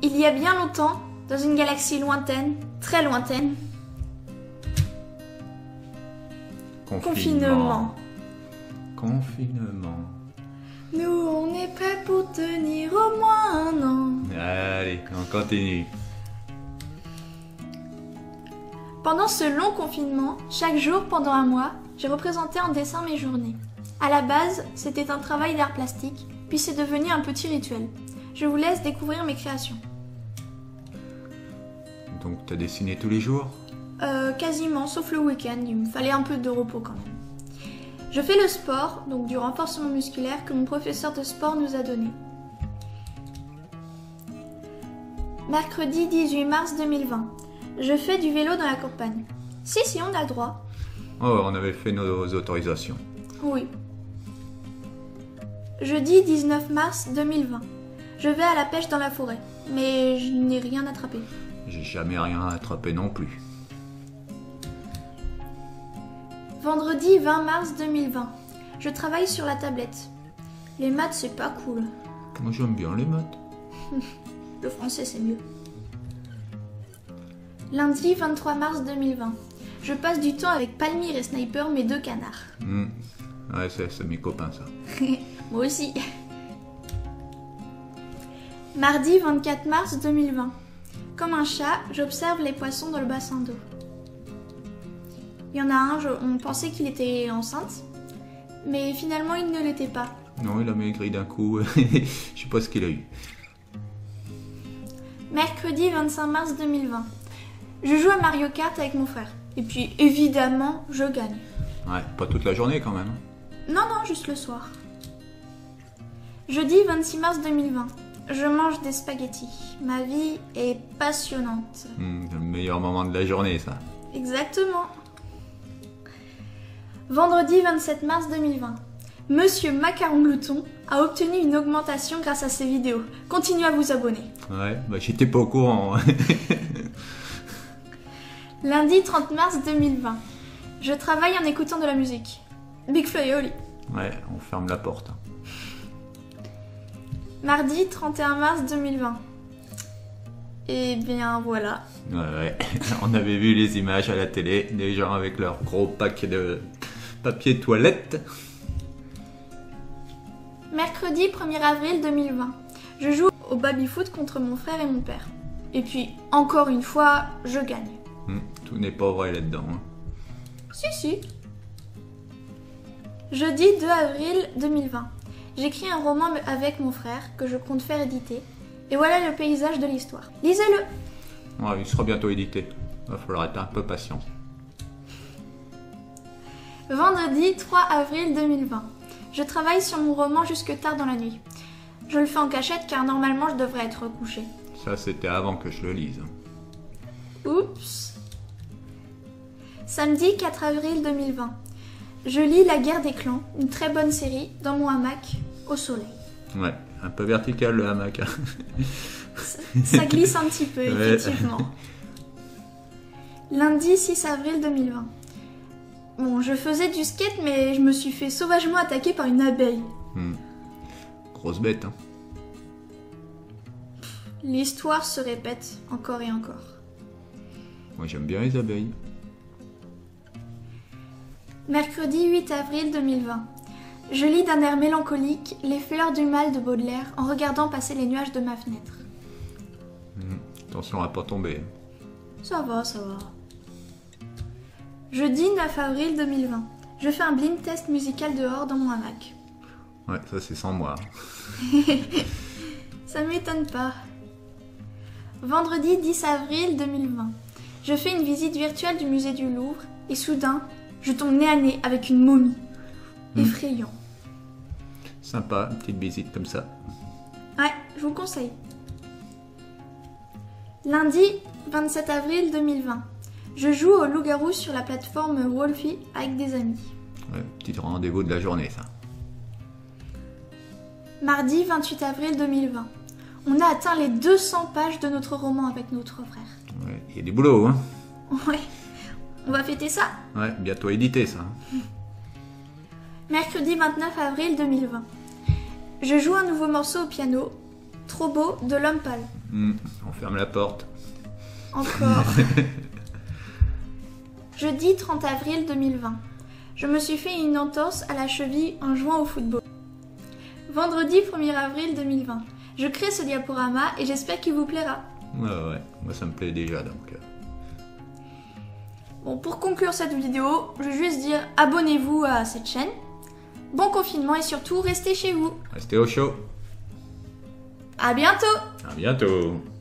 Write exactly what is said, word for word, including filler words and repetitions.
Il y a bien longtemps, dans une galaxie lointaine, très lointaine. Confinement. Confinement. Nous, on est prêts pour tenir au moins un an. Allez, on continue. Pendant ce long confinement, chaque jour pendant un mois, j'ai représenté en dessin mes journées. À la base, c'était un travail d'art plastique, puis c'est devenu un petit rituel. Je vous laisse découvrir mes créations. Donc t'as dessiné tous les jours? Euh, quasiment, sauf le week-end, il me fallait un peu de repos quand même. Je fais le sport, donc du renforcement musculaire que mon professeur de sport nous a donné. Mercredi dix-huit mars deux mille vingt. Je fais du vélo dans la campagne. Si, si, on a le droit. Oh, on avait fait nos autorisations. Oui. Jeudi dix-neuf mars deux mille vingt. Je vais à la pêche dans la forêt, mais je n'ai rien attrapé. J'ai jamais rien attrapé non plus. Vendredi vingt mars deux mille vingt. Je travaille sur la tablette. Les maths, c'est pas cool. Moi, j'aime bien les maths. Le français, c'est mieux. Lundi vingt-trois mars deux mille vingt. Je passe du temps avec Palmyre et Sniper, mes deux canards. Mmh. Ouais, c'est, c'est mes copains, ça. Moi aussi. Mardi vingt-quatre mars deux mille vingt. Comme un chat, j'observe les poissons dans le bassin d'eau. Il y en a un, je, on pensait qu'il était enceinte, mais finalement il ne l'était pas. Non, il a maigri d'un coup. Je sais pas ce qu'il a eu. Mercredi vingt-cinq mars deux mille vingt. Je joue à Mario Kart avec mon frère. Et puis évidemment, je gagne. Ouais, pas toute la journée quand même. Non, non, juste le soir. Jeudi vingt-six mars deux mille vingt. Je mange des spaghettis. Ma vie est passionnante. Mmh, c'est le meilleur moment de la journée, ça. Exactement. Vendredi vingt-sept mars deux mille vingt. Monsieur Macaron Glouton a obtenu une augmentation grâce à ses vidéos. Continuez à vous abonner. Ouais, bah j'étais pas au courant. Lundi trente mars deux mille vingt. Je travaille en écoutant de la musique. Big Flo et Oli. Ouais, on ferme la porte. Mardi trente et un mars deux mille vingt. Et bien voilà. Ouais, ouais. On avait vu les images à la télé, des gens avec leur gros pack de papier toilette. Mercredi premier avril deux mille vingt. Je joue au baby-foot contre mon frère et mon père. Et puis, encore une fois, je gagne. Mmh, tout n'est pas vrai là-dedans. Hein. Si, si. Jeudi deux avril deux mille vingt. J'écris un roman avec mon frère que je compte faire éditer. Et voilà le paysage de l'histoire. Lisez-le. Ouais, il sera bientôt édité. Il va falloir être un peu patient. Vendredi trois avril deux mille vingt. Je travaille sur mon roman jusque tard dans la nuit. Je le fais en cachette car normalement je devrais être couchée. Ça, c'était avant que je le lise. Oups. Samedi quatre avril deux mille vingt. Je lis La guerre des clans, une très bonne série, dans mon hamac, au soleil. Ouais, un peu vertical le hamac. Ça, ça glisse un petit peu, Ouais. effectivement. Lundi six avril deux mille vingt. Bon, je faisais du skate, mais je me suis fait sauvagement attaquer par une abeille. Hmm. Grosse bête, hein. L'histoire se répète encore et encore. Moi, j'aime bien les abeilles. Mercredi huit avril deux mille vingt. Je lis d'un air mélancolique Les fleurs du mal de Baudelaire en regardant passer les nuages de ma fenêtre. Hmm. Attention à pas tomber. Ça va, ça va. Jeudi neuf avril deux mille vingt. Je fais un blind test musical dehors dans mon hamac. Ouais, ça c'est sans moi. Ça m'étonne pas. Vendredi dix avril deux mille vingt. Je fais une visite virtuelle du musée du Louvre et soudain, je tombe nez à nez avec une momie. Mmh. Effrayant. Sympa, une petite visite comme ça. Ouais, je vous conseille. Lundi vingt-sept avril deux mille vingt. Je joue au loup-garou sur la plateforme Wolfie avec des amis. Ouais, petit rendez-vous de la journée, ça. Mardi vingt-huit avril deux mille vingt. On a atteint les deux cents pages de notre roman avec notre frère. Ouais, il y a du boulot, hein. Ouais, on va fêter ça. Ouais, bientôt édité, ça. Mercredi vingt-neuf avril deux mille vingt. Je joue un nouveau morceau au piano, Trop beau, de L'Homme Pâle. Mmh, on ferme la porte. Encore. Jeudi trente avril deux mille vingt. Je me suis fait une entorse à la cheville en jouant au football. Vendredi premier avril deux mille vingt. Je crée ce diaporama et j'espère qu'il vous plaira. Ouais, ouais, moi ça me plaît déjà donc. Bon, pour conclure cette vidéo, je vais juste dire abonnez-vous à cette chaîne. Bon confinement et surtout restez chez vous. Restez au chaud. À bientôt. À bientôt.